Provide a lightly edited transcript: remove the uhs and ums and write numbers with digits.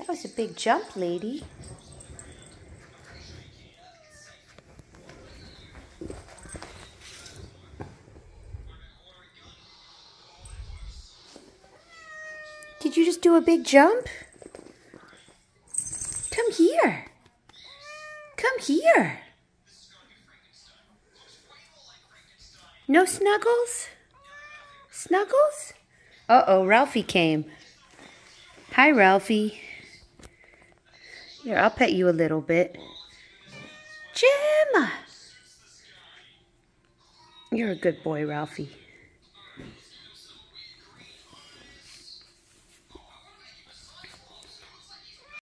That was a big jump, lady. Did you just do a big jump? Come here. Come here. No snuggles? Snuggles? Uh-oh, Ralphie came. Hi, Ralphie. Here, I'll pet you a little bit. Jim! You're a good boy, Ralphie.